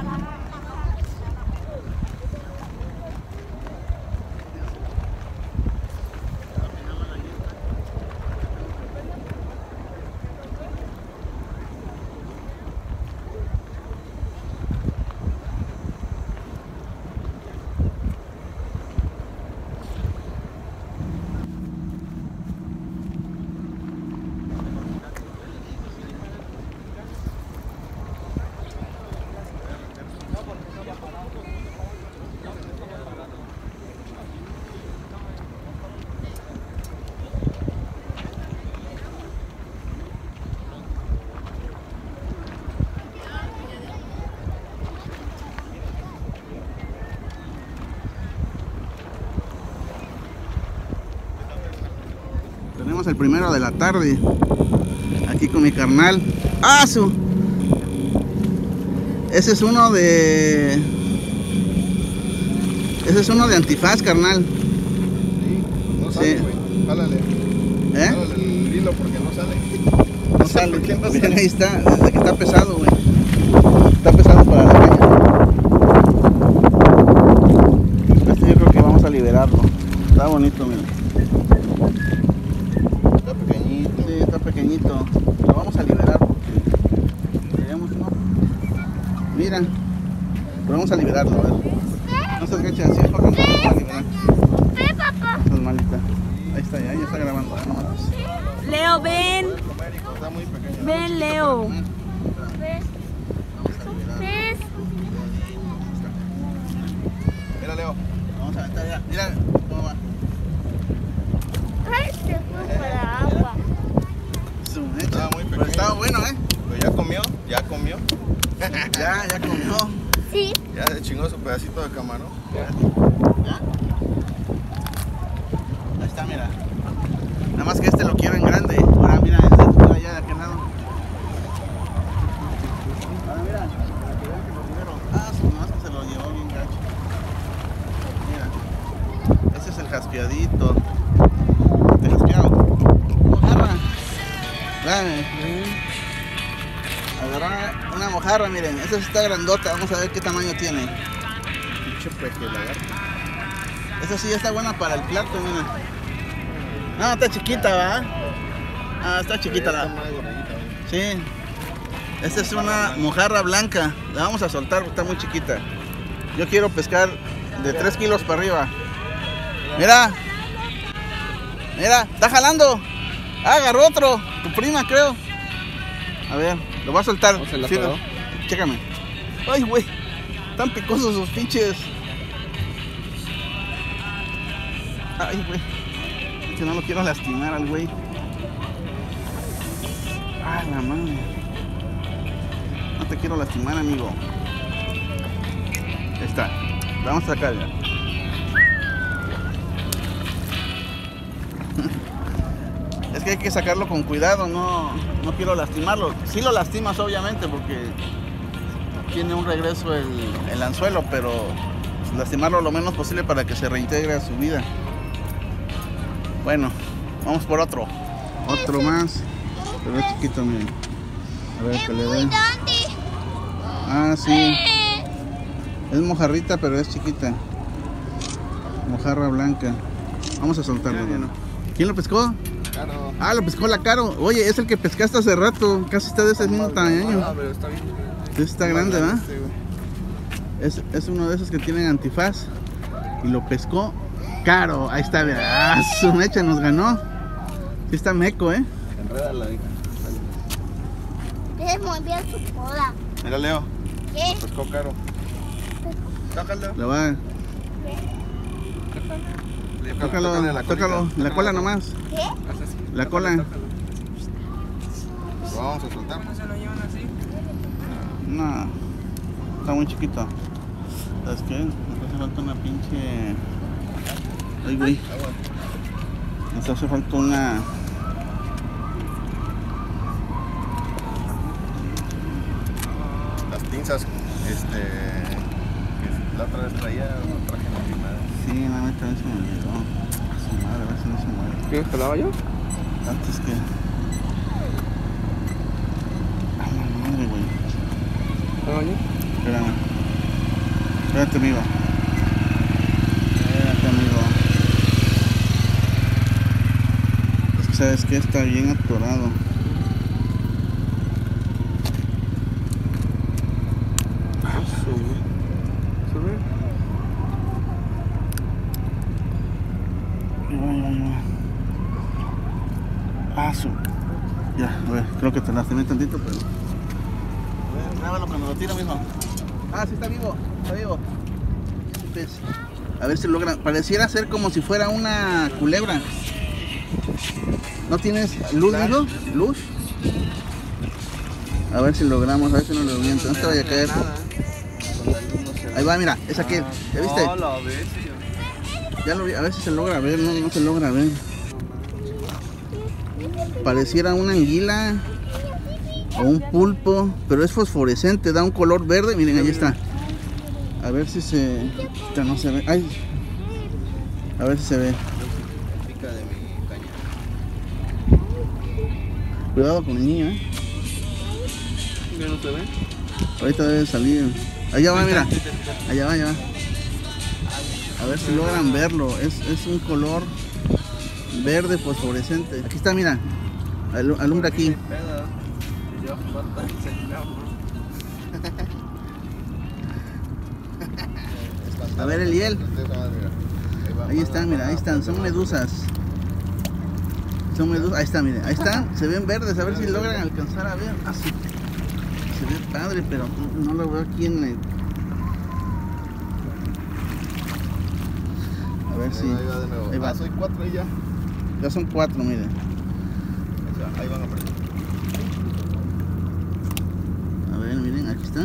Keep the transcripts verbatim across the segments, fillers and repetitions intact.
Tenemos el primero de la tarde aquí con mi carnal. ¡Ah, su! Ese es uno de... Ese es uno de antifaz, carnal. Sí, no sale, güey. Sí. Jálale. ¿Eh? Jálale el hilo porque no sale. No sale. ¿Por qué no Miren, sale? ahí está, desde que está pesado, güey. Está pesado para la caña. Este yo creo que vamos a liberarlo. Está bonito, mira. Está pequeñito. Sí, está pequeñito. Lo vamos a liberar porque queremos, ¿no? Mira. Pero vamos a liberarlo, a ver. No se agachen así porque no lo vamos a liberar. Ve, papá. No es malita. Ahí está, ya, ya está grabando. Ya nomás. Leo, ven. Está muy pequeño. Ven, Leo. ¿Ves? ¿Ves? Mira, Leo. Vamos a aventar ya. Mira cómo va. Ay, se fue para agua. Su mecha. Estaba muy Pero pequeño. estaba bueno, ¿eh? Pero ya comió, ya comió. Ya, ya comió. Sí. Ya se chingó su pedacito de camarón. ¿Ya? Ahí está, mira. Nada más que este lo quiero en grande. Ahora mira, este está allá de aquel lado. Ahora mira, para que vean que lo libero. Ah, su más que se lo llevó bien gacho. Mira. Ese es el jaspeadito. ¿Te jaspeado? Mojarra. Dame. Agarrar una mojarra, miren. Esa está grandota. Vamos a ver qué tamaño tiene. Pinche peje lagarto. Esa sí ya está buena para el plato, mira. No, está chiquita, ¿va? Ah, está chiquita Está la... más gordita, güey. Sí. Esta es una mojarra blanca. La vamos a soltar porque está muy chiquita. Yo quiero pescar de tres kilos para arriba. Mira. Mira, está jalando. Ah, agarró otro. Tu prima, creo. A ver, lo voy a soltar. ¿No se la Sí, paró? lo- Chécame. Ay, güey. Están picosos sus pinches. Ay, güey. Es que no lo quiero lastimar al güey. Ah, la madre. No te quiero lastimar, amigo. Ahí está. La vamos a sacar ya. Es que hay que sacarlo con cuidado, no, no quiero lastimarlo. Sí lo lastimas obviamente porque tiene un regreso el, el anzuelo, pero lastimarlo lo menos posible para que se reintegre a su vida. Bueno, vamos por otro. Otro más. Pero es chiquito, miren. A ver que le den. Ah, sí. Es mojarrita, pero es chiquita. Mojarra blanca. Vamos a soltarlo. ¿No? ¿Quién lo pescó? Claro. Ah, lo pescó la Caro. Oye, es el que pescaste hace rato. Casi está de ese mismo tamaño. Ah, pero está bien. Este está grande, ¿verdad? Sí, güey. Es, es uno de esos que tienen antifaz. Y lo pescó Caro. Ahí está, mira. Ah, su mecha nos ganó. Sí está meco, ¿eh? Enrédala, hija. Ves muy bien su cola. Mira, Leo. ¿Qué? Pescó caro. Tócalo. Lo va. Tócalo, Tócale la tócalo. colita. La cola nomás. ¿Qué? La cola. Lo vamos a soltar. No. Está muy chiquito. ¿Sabes qué? Nos hace falta una pinche... Ay, güey. Nos hace falta una... Las pinzas, este, que la otra vez traía, no traje la primera. Sí, la neta se me olvidó. A su madre, a ver si no se mueve. ¿Qué jalaba yo? Antes que... A la madre, güey. ¿Jalaba yo? Espérame. Espérate, amigo. Espérate, amigo. Es que sabes que está bien atorado. Ah, su. Ya, a ver, creo que te lastimé tantito, pero. A ver, grábalo cuando lo tira mismo. Ah, sí, está vivo, está vivo. Pues, a ver si logra. Pareciera ser como si fuera una culebra. ¿No tienes luz, digo? ¿Luz? A ver si logramos, a ver si no lo viento. No te vaya a caer. Ahí va, mira, es aquel. ¿Ya viste? Ya lo vi, a ver si se logra ver, no, no se logra ver. Pareciera una anguila o un pulpo, pero es fosforescente, da un color verde. Miren, ahí está. A ver si se... Esta no se ve. Ay. A ver si se ve. Cuidado con el niño, eh. ¿Ya no se ve? Ahorita debe salir. Allá va, mira. Allá va, allá va. A ver si logran verlo. Es, es un color verde fosforescente. Aquí está, mira. Al, alumbra aquí. A ver, Eliel. Ahí están, mira, ahí están. Son medusas. Son medusas. Ahí está, mire. Ahí están. Se ven verdes. A ver si logran alcanzar a ver. Ah, sí. Se ve padre, pero no lo veo aquí en el... A ver si... Ahí va de nuevo. Ahí va. Ah, soy cuatro ahí ya. Ya son cuatro, mire. Ahí van a aprender. A ver, miren, aquí está.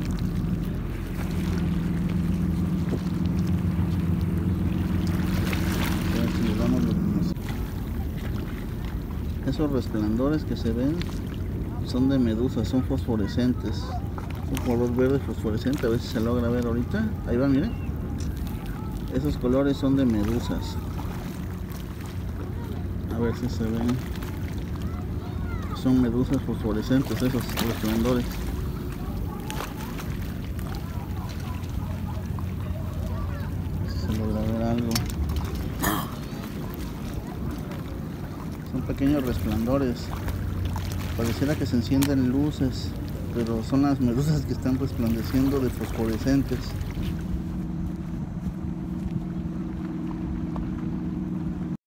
A ver si le damos los... Esos resplandores que se ven son de medusas, son fosforescentes. Un color verde fosforescente, a ver si se logra ver ahorita. Ahí va, miren. Esos colores son de medusas. A ver si se ven. Son medusas fosforescentes esos resplandores. Si se logra ver algo. Son pequeños resplandores. Pareciera que se encienden luces, pero son las medusas que están resplandeciendo de fosforescentes.